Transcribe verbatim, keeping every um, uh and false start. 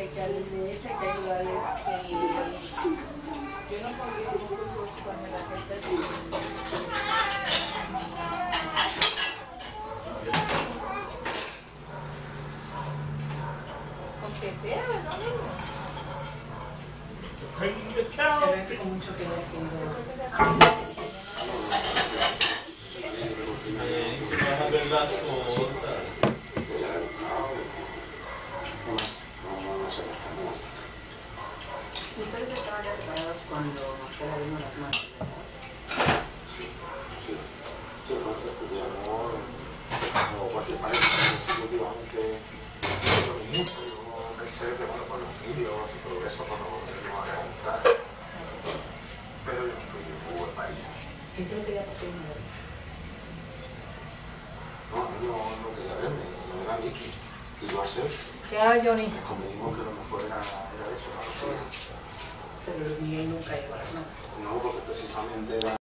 hay que darle leche, hay que ayudarles. Eh, yo no podía mucho cuando la gente se... Con tetera, ¿no? Pero es con mucho que ir haciendo. Vas a ver las cosas. Ustedes estaban ya separados cuando Marcela vino las manos, ¿verdad? Sí, sí. Sí, porque estudiamos como cualquier pareja, definitivamente mucho. Yo pensé que bueno, con los vídeos y todo eso, cuando nos íbamos a juntar, pero yo fui de fútbol para ella. Entonces sería por primera vez. No, a mí no, no quería verme, no era Miki. Y yo a ser, ¿Qué hago, Johnny? convenimos que lo mejor era, era eso, la lotería. Pero Miguel nunca llegó a las manos. No, porque precisamente era...